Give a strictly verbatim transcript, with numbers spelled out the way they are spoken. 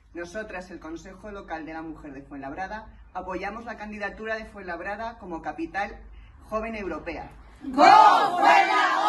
Nosotras, el Consejo Local de la Mujer de Fuenlabrada, apoyamos la candidatura de Fuenlabrada como capital joven europea. ¡Go Fuenla!